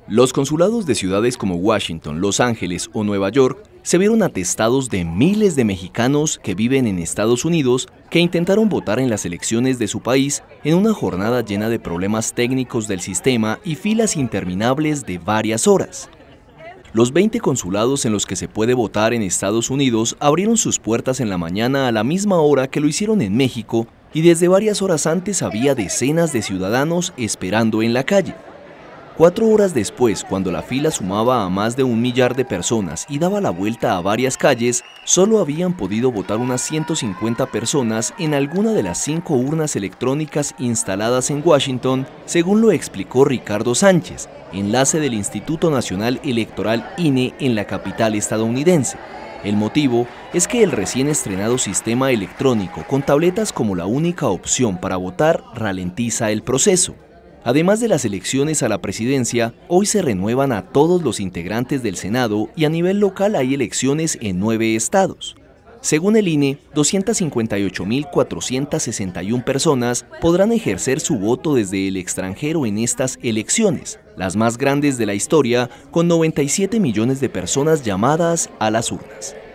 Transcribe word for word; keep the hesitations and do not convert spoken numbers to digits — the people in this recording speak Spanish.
Los consulados de ciudades como Washington, Los Ángeles o Nueva York se vieron atestados de miles de mexicanos que viven en Estados Unidos que intentaron votar en las elecciones de su país en una jornada llena de problemas técnicos del sistema y filas interminables de varias horas. Los veinte consulados en los que se puede votar en Estados Unidos abrieron sus puertas en la mañana a la misma hora que lo hicieron en México y desde varias horas antes había decenas de ciudadanos esperando en la calle. Cuatro horas después, cuando la fila sumaba a más de un millar de personas y daba la vuelta a varias calles, solo habían podido votar unas ciento cincuenta personas en alguna de las cinco urnas electrónicas instaladas en Washington, según lo explicó Ricardo Sánchez, enlace del Instituto Nacional Electoral I N E en la capital estadounidense. El motivo es que el recién estrenado sistema electrónico con tabletas como la única opción para votar ralentiza el proceso. Además de las elecciones a la presidencia, hoy se renuevan a todos los integrantes del Senado y a nivel local hay elecciones en nueve estados. Según el I N E, doscientas cincuenta y ocho mil cuatrocientas sesenta y una personas podrán ejercer su voto desde el extranjero en estas elecciones, las más grandes de la historia, con noventa y siete millones de personas llamadas a las urnas.